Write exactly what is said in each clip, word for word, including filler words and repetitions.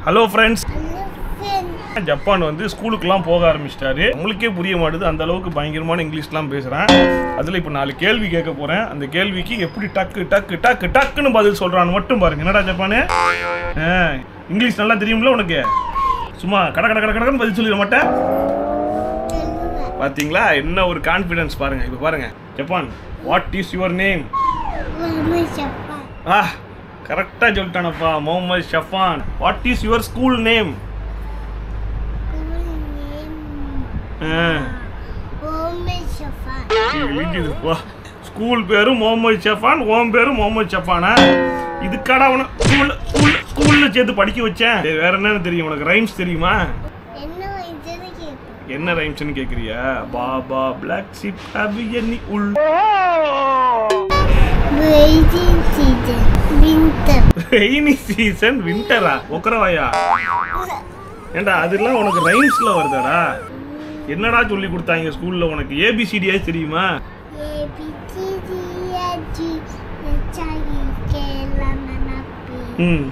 Hello friends, Japan வந்து ஸ்கூலுக்குலாம் போக ஆரம்பிச்சிட்டாரு. உங்களுக்கே புரிய மாட்டுது, அந்த அளவுக்கு பயங்கரமான இங்கிலீஷ்லாம் பேசுகிறேன். அதில் இப்போ நாலு கேள்வி கேட்க போகிறேன். அந்த கேள்விக்கு எப்படி டக்கு டக்கு டக்கு டக்குன்னு பதில் சொல்கிறான்னு மட்டும் பாருங்க. என்னடா ஜப்பானு, இங்கிலீஷ் நல்லா தெரியும்ல உனக்கு? சும்மா கட கட கட கடன்னு பதில் சொல்லிட மாட்டேன். பார்த்தீங்களா என்ன ஒரு கான்ஃபிடன்ஸ் பாருங்க. இப்போ பாருங்க, Japan, what is your name? ஆ, கரெக்டாக சொல்லிட்டானப்பா, Mohammed Shafan. What is your school name? School பேரு முகமது ஷஃபான், ஓம் பேரு முகமது ஷஃபானா? இதுக்காடா உன ஸ்கூல்ல ஸ்கூல்ல ஸ்கூல்ல சேர்த்து படிக்க வச்சேன். வேற என்னன்னு தெரியும் உனக்கு? ரைம்ஸ் தெரியுமா? என்ன ரைம்ஸ்னு கேக்குறியா? பாபா பிளாக் ஷிப் அபியனி உள் ரெய்னி சீசன் விண்டரா ஒக்கரவாயா? ஏண்டா அதெல்லாம் உனக்கு ரைம்ஸ்ல வருதாடா? என்னடா சொல்லி கொடுத்தாங்க ஸ்கூல்ல உனக்கு? ஏபிசிடியா தெரியுமா? ம்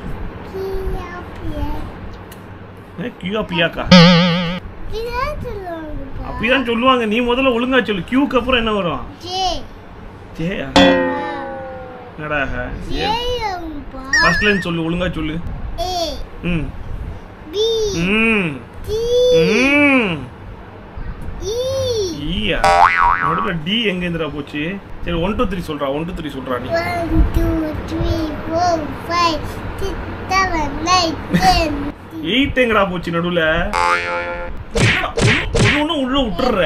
கியூ பியாக்கா அப்படிதான் சொல்லுவாங்க. நீ முதல்ல ஒழுங்கா சொல்லு. கியூக்கு அப்புறம் என்ன வரும்? ஜேயா? என்னடா ஃபர்ஸ்ட் லைன் சொல்லு, ஒழுங்கா சொல்லு. ம் ம் ம் ஈயா? நடுவுல டி எங்க இருந்துடா போச்சு? சரி ஒன் டூ த்ரீ சொல்றா. ஒன் டூ த்ரீ சொல்றா நீ. எயிட் எங்கடா போச்சு நடுவுல? ஒண்ணு உள்ள விட்டுற.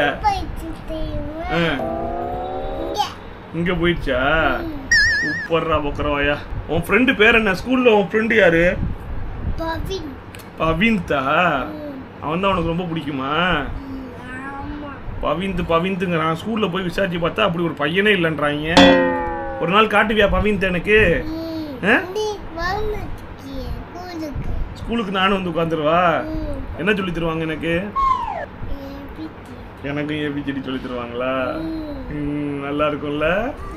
இங்க போயிடுச்சா? சூப்பர்ரா பொக்கரவாயா. உன் ஃப்ரெண்டு பேர் என்ன? ஸ்கூல்ல உன் ஃப்ரெண்டு யாரு? பவின். பவின்தா? அவன் தான் உனக்கு ரொம்ப பிடிக்குமா? பவிந்த் பவிந்துங்கிறான். ஸ்கூல்ல போய் விசாரிச்சு பார்த்தா அப்படி ஒரு பையனே இல்லைன்றாங்க. ஒரு நாள் காட்டுவியா பவிந்த் எனக்கு? ஸ்கூலுக்கு நானும் வந்து உட்காந்துருவா. என்ன சொல்லி தருவாங்க எனக்கு? எனக்கும் ஏபிசிடி சொல்லி தருவாங்களா? நல்லா இருக்கும்ல?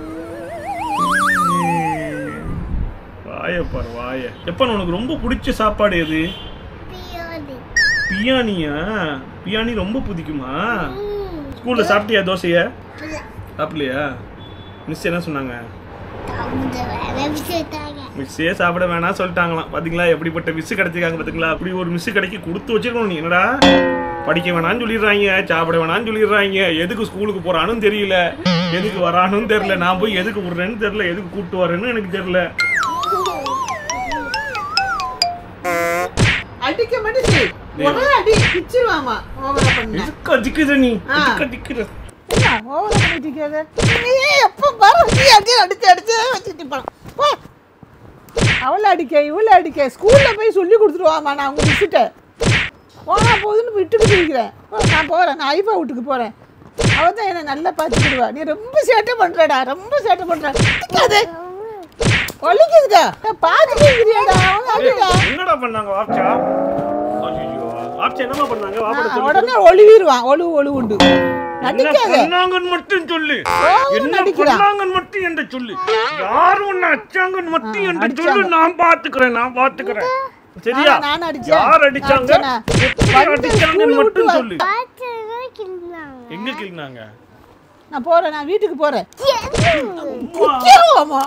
வாய பாரு வாய. எப்ப உனக்கு ரொம்ப பிடிச்ச சாப்பாடு எது? பியானியா? பியானி ரொம்ப பிடிக்குமா? ஸ்கூல்ல சாப்பிட்டியா தோசைய? சாப்பிடலையா? மிஸ் என்ன சொன்னாங்க? மிஸ்ஸே சாப்பிட வேணாம் சொல்லிட்டாங்களாம். பாத்தீங்களா எப்படிப்பட்ட மிஸ் கிடைச்சிருக்காங்க பாத்தீங்களா? அப்படி ஒரு மிஸ் கிடைக்க கொடுத்து வச்சிருக்கணும். நீ என்னடா படிக்க வேணாம்னு சொல்லிடுறாங்க, சாப்பிட வேணாம்னு சொல்லிடுறாங்க. எதுக்கு ஸ்கூலுக்கு போறானும் தெரியல, எதுக்கு வரானும் தெரியல. நான் போய் எதுக்கு விடுறேன்னு தெரியல, எதுக்கு கூப்பிட்டு வரேன்னு எனக்கு தெரியல. அடிக்க மாட்டேங்குது. ஒரே அடி பிச்சிருவாமா. ஓவரா பண்ணு. இதுக்கு அடிக்குது நீ. இதுக்கு அடிக்குது. என்ன ஓவரா பண்ணிட்டீங்க? நீ எப்ப பாரு நீ அடி அடிச்சு அடிச்சு வச்சிட்டு போ. போ. அவள அடிக்க இவள அடிக்க ஸ்கூல்ல போய் சொல்லி கொடுத்துருவாமா. நான் உங்க மிஸ்கிட்ட போனா போதுன்னு விட்டுட்டு போய்க்கிறேன். நான் போறேன். நான் ஐபா வீட்டுக்கு போறேன். அவ தான் என்ன நல்லா பார்த்துக்கிடுவா. நீ ரொம்ப சேட்டை பண்றடா, ரொம்ப சேட்டை பண்ற. அது ஒலிக்குதுடா. பாத்துக்கிறியாடா? என்னடா பண்ணாங்க வாப்சா? ஐயோ வாப்சா என்னமா பண்ணாங்க? வாபட சொல்லு. உடனே ஒளிவிடுவான். ஒளு ஒளு உண்டு. நடிக்காத. பண்ணாங்கன்னு மட்டும் சொல்லு. என்ன பண்ணாங்கன்னு மட்டும் என்ன சொல்லு. யார் உன்னை அச்சாங்கன்னு மட்டும் என்ன சொல்லு. நான் பாத்துக்கறேன். நான் பாத்துக்கறேன். சரியா? நான் அடிச்சேன். யார் அடிச்சாங்க? எப்படி அடிச்சாங்கன்னு மட்டும் சொல்லு. எங்க கிள்னாங்க? நான் போறேன். நான் வீட்டுக்கு போறேன். கிக்கிருவாமா.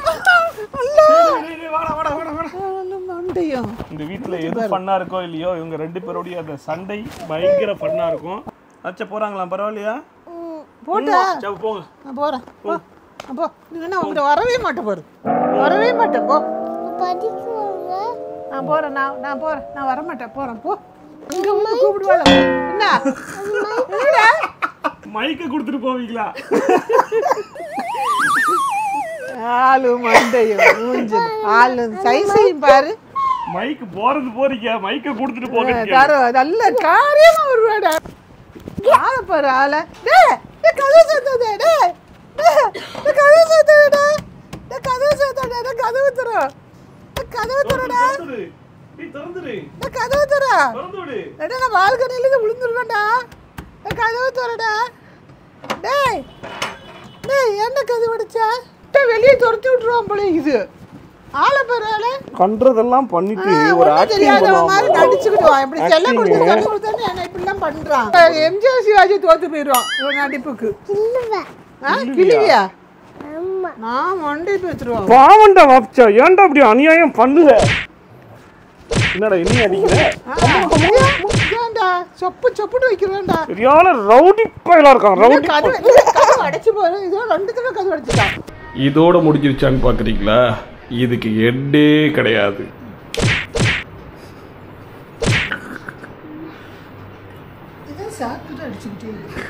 இந்த வீட்டுல எது பண்ணா இருக்கோ இல்லையோ, இவங்க ரெண்டு பேரோடைய அந்த சண்டை பயங்கர பண்ணா இருக்கும். அச்சா போறாங்களா? பரவாயில்லையா? போட்டா போங்க. நான் போறேன். போ. அப்போ நீ என்ன உங்ககிட்ட வரவே மாட்டேன் பாரு. வரவே மாட்டேன். போ. நான் போறேன். நான் நான் போறேன். நான் வர மாட்டேன். போறேன். போ. இங்க வந்து கூப்பிடுவாள. என்ன? என்னடா? மைக்க கொடுத்துட்டு போவீங்களா? ஆளு மண்டையும் மூஞ்சு ஆளு சைஸையும் பாரு. மைக் போறது போறீங்க, மைக்க கொடுத்துட்டு போங்க. தர நல்ல காரியமா வருவாடா. ஆள பாரு ஆள. டேய் டேய் கதவு சாத்தாதே. டேய் டேய் கதவு சாத்தாதே. டேய் கதவு சாத்தாதே. டேய் கதவு தர. டேய் கதவு தரடா. நீ திறந்துரு. டேய் கதவு தர. திறந்து விடு. டேய் நான் பால்கனில விழுந்துறேன்டா. டேய் கதவு தரடா. டேய் டேய் என்ன கதவு அடிச்சா? டேய் வெளிய துரத்தி விட்டுருவான் போல இது. ஆள பரவாயில்ல கன்றதெல்லாம் பண்ணிட்டு ஒரு ஆக்டிங் தெரியாதவ மாதிரி நடிச்சுக்கிட்டு வா. இப்படி செல்ல கொடுத்து சொல்லி கொடுத்தானே என்ன இப்படிலாம் பண்றான். எம்ஜிஆர் சிவாஜி தோத்து போயிடுவான் இவன் நடிப்புக்கு. கிளியா நான் மண்டி பேத்துருவான். பாவண்டா வாப்சா, ஏன்டா அப்படி அநியாயம் பண்ணுற? என்னடா என்ன அடிக்கிற? ஏன்டா சொப்பு சொப்புட்டு வைக்கிறேன்டா. சரியான ரவுடி பயலா இருக்கான். ரவுடி கதவு அடைச்சு போறேன். இதோ ரெண்டு தடவை கதவு அடைச்சிட்டான். இதோட முடிஞ்சிருச்சான்னு பாக்குறீங்களா? இதுக்கு எட்டே கிடையாது. இதான் சாப்பிட்டு அடிச்சுக்கிட்டே